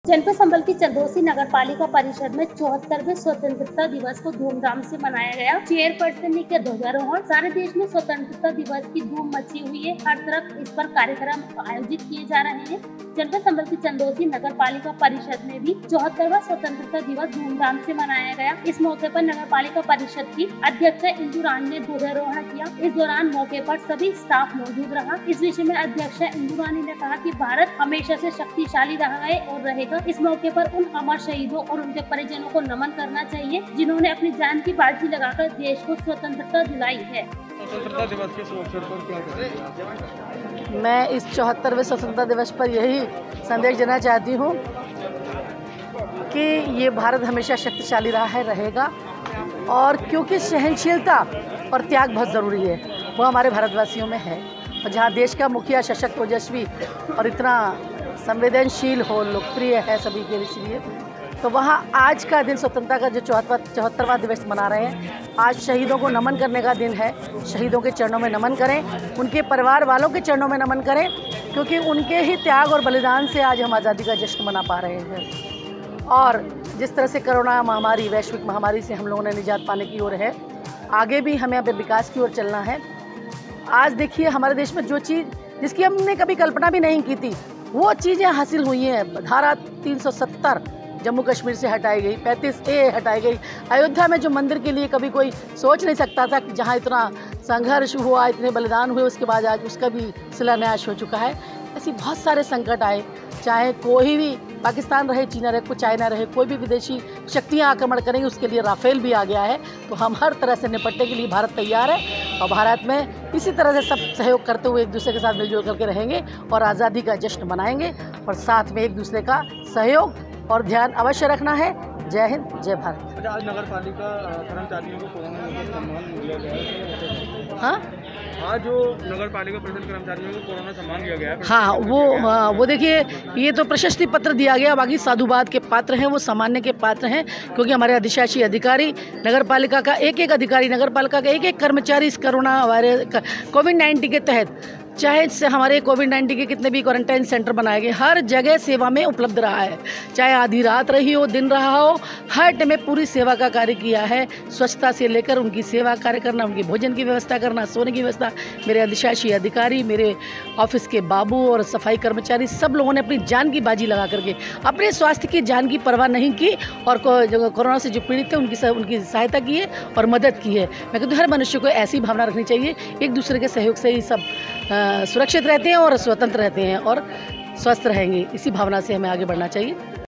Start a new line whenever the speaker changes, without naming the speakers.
जनपद संबल की चंदौसी नगर पालिका परिषद में 74वें स्वतंत्रता दिवस को धूमधाम से मनाया गया। चेयरपर्सन के ध्वजारोहण। सारे देश में स्वतंत्रता दिवस की धूम मची हुई है। हर तरफ इस पर कार्यक्रम आयोजित किए जा रहे हैं। जनपद संबल की चंदौसी नगर पालिका परिषद में भी 74वां स्वतंत्रता दिवस धूमधाम से मनाया गया। इस मौके पर नगर पालिका परिषद की अध्यक्ष इंदु रानी ने ध्वजारोहण किया। इस दौरान मौके पर सभी स्टाफ मौजूद रहा। इस विषय में अध्यक्ष इंदु रानी ने कहा कि भारत हमेशा से शक्तिशाली रहा है और रहेगा। इस मौके पर उन अमर शहीदों और उनके परिजनों को नमन करना चाहिए, जिन्होंने अपनी जान की बाजी लगाकर देश को स्वतंत्रता दिलाई है।
स्वतंत्रता दिवस के शुभ अवसर पर क्या करें?
मैं इस 74वें स्वतंत्रता दिवस पर यही संदेश देना चाहती हूँ कि ये भारत हमेशा शक्तिशाली रहा है, रहेगा। और क्योंकि सहनशीलता और त्याग बहुत ज़रूरी है, वो हमारे भारतवासियों में है। और जहाँ देश का मुखिया सशक्त, ओजस्वी और इतना संवेदनशील हो, लोकप्रिय है सभी के लिए, तो वहाँ आज का दिन स्वतंत्रता का जो 74वां दिवस मना रहे हैं। आज शहीदों को नमन करने का दिन है। शहीदों के चरणों में नमन करें, उनके परिवार वालों के चरणों में नमन करें, क्योंकि उनके ही त्याग और बलिदान से आज हम आज़ादी का जश्न मना पा रहे हैं। और जिस तरह से कोरोना महामारी, वैश्विक महामारी से हम लोगों ने निजात पाने की ओर है, आगे भी हमें अब विकास की ओर चलना है। आज देखिए हमारे देश में जो चीज़ जिसकी हमने कभी कल्पना भी नहीं की थी, वो चीज़ें हासिल हुई हैं। धारा 370 जम्मू कश्मीर से हटाई गई, 35A हटाई गई। अयोध्या में जो मंदिर के लिए कभी कोई सोच नहीं सकता था कि जहाँ इतना संघर्ष हुआ, इतने बलिदान हुए, उसके बाद आज उसका भी शिलान्यास हो चुका है। ऐसी बहुत सारे संकट आए, चाहे कोई भी पाकिस्तान रहे, चीन रहे, चाइना रहे, कोई भी विदेशी शक्तियाँ आक्रमण करेंगी, उसके लिए राफेल भी आ गया है। तो हम हर तरह से निपटने के लिए भारत तैयार है और भारत में इसी तरह से सब सहयोग करते हुए एक दूसरे के साथ मिलजुल करके रहेंगे और आज़ादी का जश्न मनाएंगे। और साथ में एक दूसरे का सहयोग और ध्यान अवश्य रखना है। जय हिंद, जय भारत।
अच्छा, आज नगर पालिका कर्मचारियों को कोरोना में सम्मान दिया गया है।
हाँ,
आज जो नगर पालिका परिषद कर्मचारियों को कोरोना सम्मान दिया गया है।
हाँ, वो देखिए, ये तो प्रशस्ति पत्र दिया गया। बाकी साधुवाद के पात्र हैं, वो सामान्य के पात्र हैं, क्योंकि हमारे अधिशासी अधिकारी, नगर पालिका का एक अधिकारी, नगर पालिका का एक कर्मचारी इस कोरोना वायरस कोविड-19 के तहत, चाहे से हमारे कोविड-19 के कितने भी क्वारंटाइन सेंटर बनाए गए, हर जगह सेवा में उपलब्ध रहा है। चाहे आधी रात रही हो, दिन रहा हो, हर टाइम में पूरी सेवा का कार्य किया है। स्वच्छता से लेकर उनकी सेवा कार्य करना, उनकी भोजन की व्यवस्था करना, सोने की व्यवस्था, मेरे अधिशासी अधिकारी, मेरे ऑफिस के बाबू और सफाई कर्मचारी, सब लोगों ने अपनी जान की बाजी लगा करके अपने स्वास्थ्य की जान की परवाह नहीं की और कोरोना से जो पीड़ित थे उनकी सहायता की है और मदद की है। मैं कहती हूँ हर मनुष्य को ऐसी भावना रखनी चाहिए। एक दूसरे के सहयोग से ही सब सुरक्षित रहते हैं और स्वतंत्र रहते हैं और स्वस्थ रहेंगे। इसी भावना से हमें आगे बढ़ना चाहिए।